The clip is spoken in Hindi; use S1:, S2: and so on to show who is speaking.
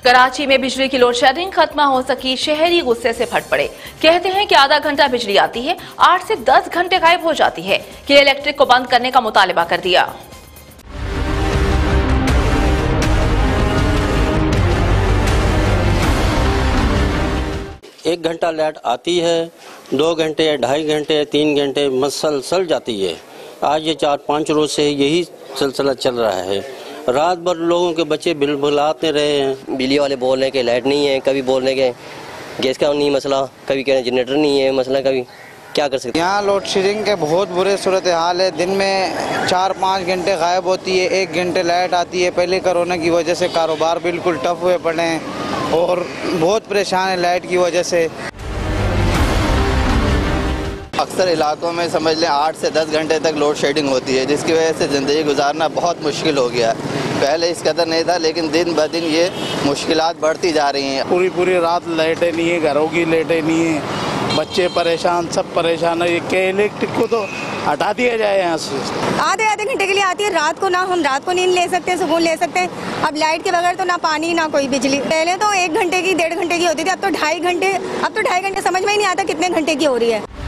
S1: कराची में बिजली की लोड शेडिंग खत्म हो सकी, शहरी गुस्से से फट पड़े। कहते हैं कि आधा घंटा बिजली आती है, 8 से 10 घंटे गायब हो जाती है कि इलेक्ट्रिक को बंद करने का मुतालिबा कर दिया।
S2: एक घंटा लाइट आती है, 2 घंटे या 2.5 घंटे 3 घंटे मसलसल जाती है। आज ये 4-5 रोज से यही सिलसिला चल रहा है। रात भर लोगों के बच्चे बिलबुलाते रहे हैं।
S3: बिजली वाले बोल रहे हैं कि लाइट नहीं है, कभी बोल रहे हैं कि गैस का नहीं मसला, कभी कह रहे हैं जनरेटर नहीं है मसला, कभी क्या कर सकते हैं।
S4: यहाँ लोड शेडिंग के बहुत बुरे सूरत हाल है। दिन में 4-5 घंटे गायब होती है, 1 घंटे लाइट आती है। पहले कोरोना की वजह से कारोबार बिल्कुल टफ हुए पड़े हैं और बहुत परेशान है लाइट की वजह से।
S5: अक्सर इलाकों में समझ लें 8 से 10 घंटे तक लोड शेडिंग होती है, जिसकी वजह से ज़िंदगी गुजारना बहुत मुश्किल हो गया है। पहले इस कदर नहीं था, लेकिन दिन ब दिन ये मुश्किलात बढ़ती जा रही हैं।
S4: पूरी रात लाइटें नहीं है, घरों की लाइटें नहीं है, बच्चे परेशान, सब परेशान है। ये इलेक्ट्रिक को तो हटा दिया जाए यहाँ से।
S6: आधे घंटे के लिए आती है रात को, ना हम रात को नींद ले सकते हैं, सुकून ले सकते हैं। अब लाइट के बगैर तो ना पानी ना कोई बिजली। पहले तो 1 घंटे की 1.5 घंटे की होती थी, अब तो 2.5 घंटे समझ में ही नहीं आता कितने घंटे की हो रही है।